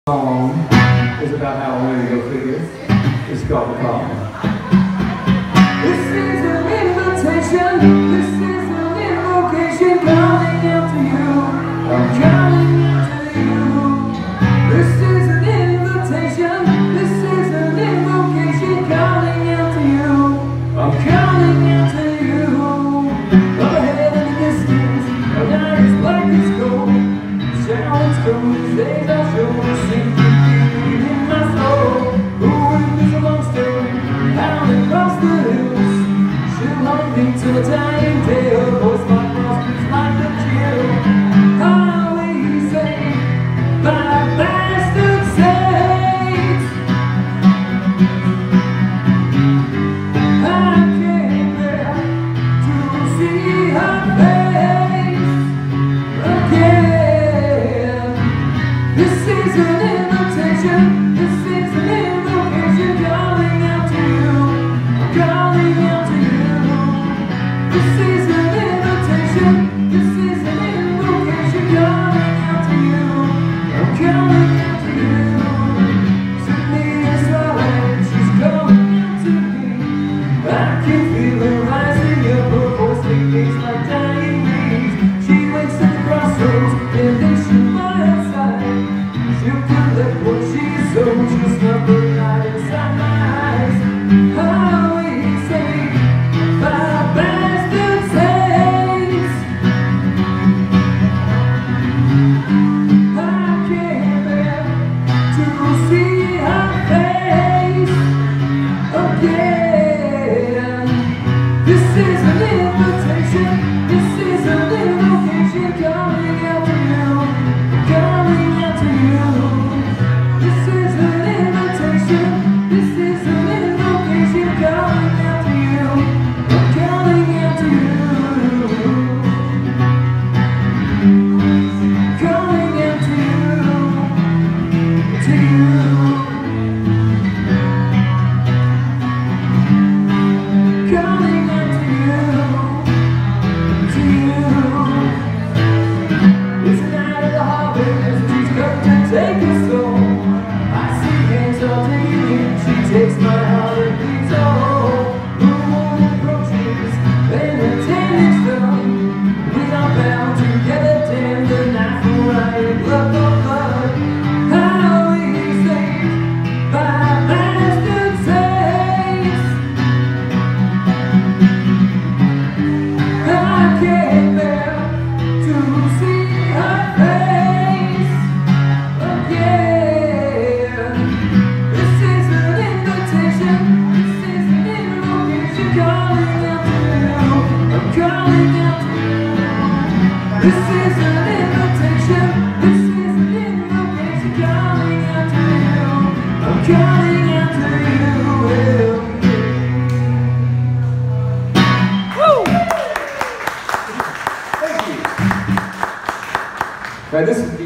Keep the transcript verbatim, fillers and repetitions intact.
song is about Halloween, go figure. It's called The Call. This is an invitation, this is an invocation, calling out to you. I'm calling out to you. This is an invitation, this is an invocation, calling out to you. I'm calling out to you. Up ahead in the distance, our night is black as gold. Sounds from these days I'll show the same feeling in my soul. Who is a monster, howling across the hills? She'll haunt me till the dying day. Her voice my nostrils like a chill. How easy, by bastard saints. I came there to see her face again. This is an invitation, this is an invocation, calling out to you, calling out to you. This is an invitation, this is an invocation, calling out to you, I'm calling out to you. Sydney is swallowing, she's calling out to me. I can feel her rising up, her voice aches like dying leaves. She waits at the crossroads, and then she'll by her side. She'll collect what she's sold, she'll snuff the light inside my eyes. How easy, by bastard saints. I came there to see her face again. This is an invitation, this is an invocation, calling out to you, calling out to you. This is an invitation, this is an invocation, calling out to you, calling out to you, calling out to you, to you. Calling out to you, to you. It's a night at the harbor as she's come to take us home. I see hands all digging, she takes my heart and leads home. The woman approaches, and the damage done. We are bound together, damn the knife will ride, blood for blood. How easy, by bastard saints. I came there to see her face again. This is an invitation, this is an invocation, calling out to you, I'm calling out to you. This is an invitation, this is an invocation, calling out to you, I'm calling out to you. Thank you. Right, this is